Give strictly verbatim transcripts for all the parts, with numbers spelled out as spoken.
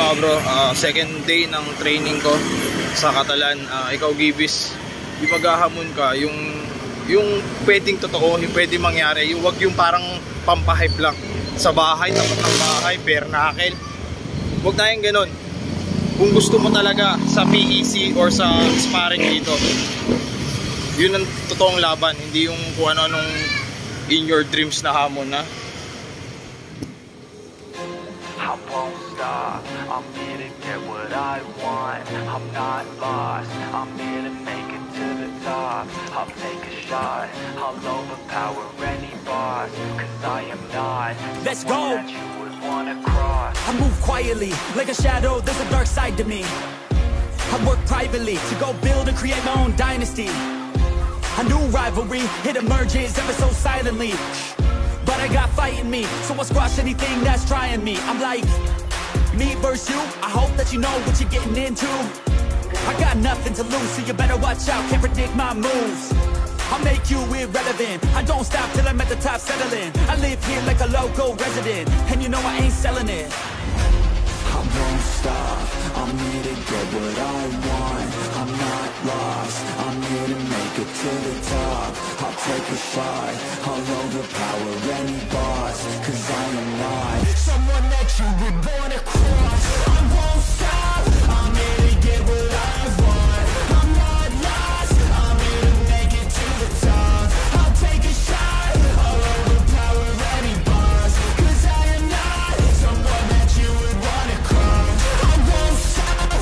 mga bro, uh, second day ng training ko sa Catalan. Uh, ikaw Gibis, yung maghahamon ka, yung yung pwedeng totoo, yung pwedeng mangyari, yung wag yung parang pampahype lang. Sa bahay, tapos ng bahay, bare knuckle. Huwag tayong ganun. Kung gusto mo talaga sa P E C or sa sparring dito, yun ang totoong laban, hindi yung kung ano-anong in your dreams na hamon na. I won't stop, I'm here to get what I want. I'm not lost, I'm here to make it to the top. I'll take a shot, I'll overpower any boss. Cause I am not Let's go! that you would wanna cross. I move quietly, like a shadow, there's a dark side to me. I work privately to go build and create my own dynasty. A new rivalry, it emerges ever so silently. But I got fight in me, so I'll squash anything that's trying me. I'm like, me versus you, I hope that you know what you're getting into. I got nothing to lose, so you better watch out, can't predict my moves. I'll make you irrelevant, I don't stop till I'm at the top settling. I live here like a local resident, and you know I ain't selling it. I won't stop, I'm here to get what I want. I'm not lost, I'm here to make it to the top. I'll take a shot, I'll overpower any boss. Cause I am not someone that you would wanna cross. I won't stop, I'm here to get what I want. I'm not lost, I'm here to make it to the top. I'll take a shot, I'll overpower any boss. Cause I am not someone that you would wanna cross. I won't stop.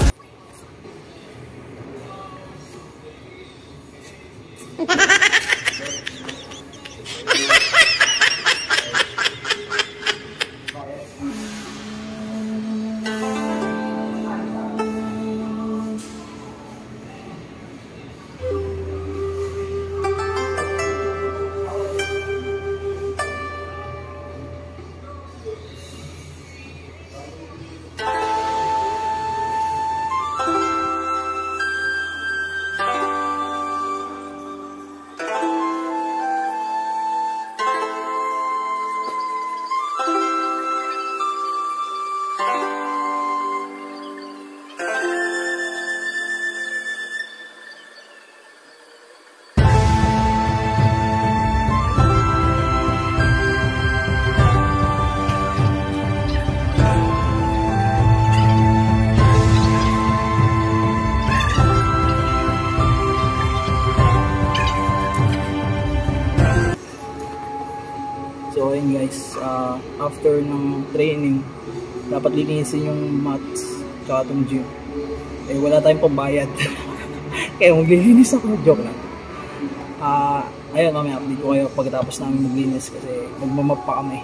So ayun guys, uh, after ng training, dapat linisin yung mats tsaka itong gym. Eh wala tayong pambayad. Kaya maglilinis ako, joke lang. Uh, ayun, mamaya update ko kayo pagkatapos namin maglinis kasi magmamap pa kami.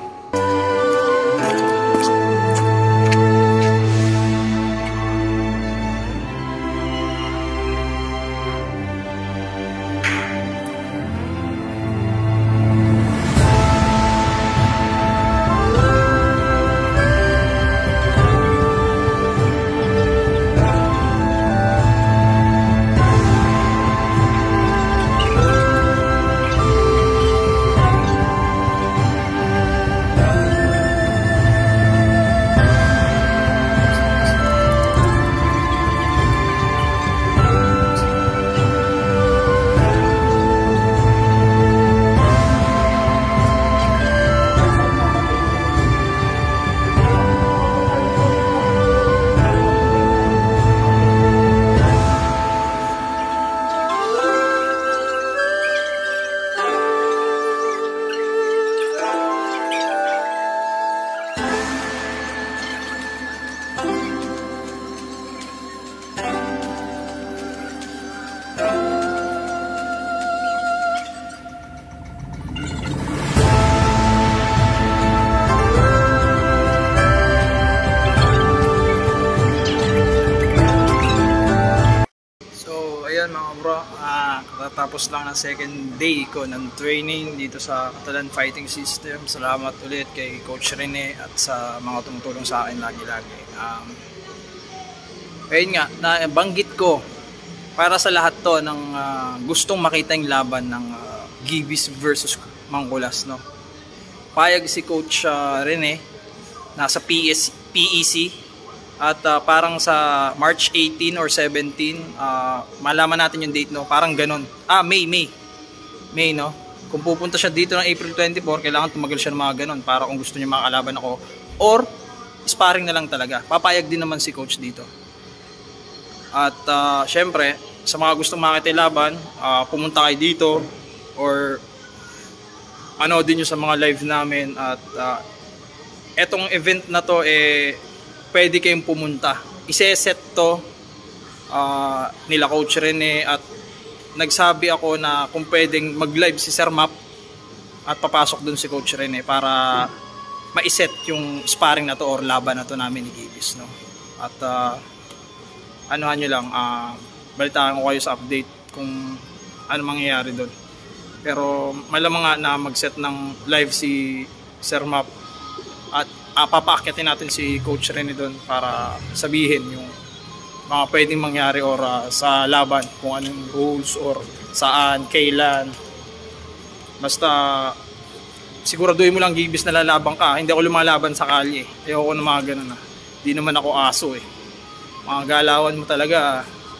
Tapos lang ng second day ko ng training dito sa Catalan Fighting System. Salamat ulit kay Coach Rene at sa mga tumutulong sa akin lagi-lagi. Um, ayun nga, nabanggit ko para sa lahat to ng uh, gustong makita yung laban ng uh, Gibis versus Mangkulas, no? Payag si Coach uh, Rene, nasa P S, P E C, At uh, parang sa March eighteen or seventeen, uh, malaman natin yung date, no? Parang ganun. Ah, May, May. May, no? Kung pupunta siya dito ng April twenty-four, kailangan tumagal siya ng mga ganun para kung gusto niya makakalaban ako. Or, sparring na lang talaga. Papayag din naman si coach dito. At uh, syempre, sa mga gustong makitilaban, uh, pumunta kayo dito or ano din nyo sa mga live namin. At uh, etong event na to, eh, pwede kayong pumunta. Iseset to uh, nila Coach Rene at nagsabi ako na kung pwedeng mag-live si Sir Map at papasok dun si Coach Rene para ma-set yung sparring na to or laban na to namin ni Gibis, no? At uh, anuhan nyo lang, uh, balitaan ko kayo sa update kung ano mangyayari doon. Pero malamang nga na mag-set ng live si Sir Map at uh, papaakyatin natin si Coach Rene doon para sabihin yung mga pwedeng mangyari or uh, sa laban, kung anong rules or saan, kailan. Basta siguraduhin mo lang Gibis na lalaban ka. Hindi ako lumalaban sa kalye. Ayoko na mga ganun, ah. Di naman ako aso eh. Mga galawan mo talaga.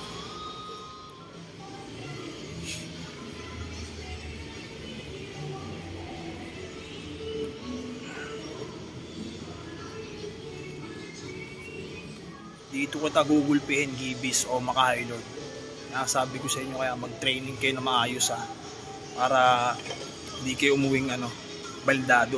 Dito ko tagugulpihin Gibis o Maka-Highlord. Nasabi ko sa inyo kaya mag-training kayo na maayos, ha, para hindi kayo umuwing ano, baldado.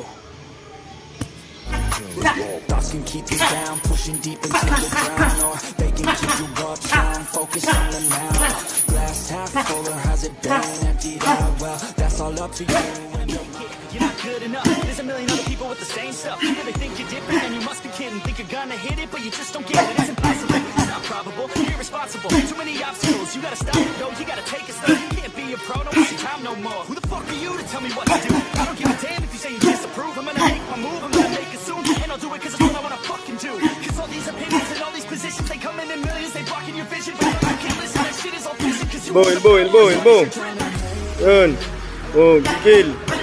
Thoughts can keep you down, pushing deep into the ground, or they can keep you up strong, focus on the now. Glass half full or has it been emptied out? Well, that's all up to you. You're not good enough. There's a million other people with the same stuff. You really think you're different, and you must be kidding. Think you're gonna hit it, but you just don't get it. It's impossible. It's not probable. You're irresponsible. Too many obstacles. You gotta stop it, yo. You gotta take a step. You can't be a pro. Don't waste your time no more. Who the fuck are you to tell me what to do? I don't give a damn if you say you disapprove. I'm gonna make my move. I'm gonna make it soon, and I'll do it 'cause it's what I wanna fucking do. 'Cause all these opinions and all these positions, they come in in millions. They blocking your vision, but you can't listen. That shit is all fiction. 'Cause you Elbow, elbow, elbow, elbow. Yun. Oh, gigil.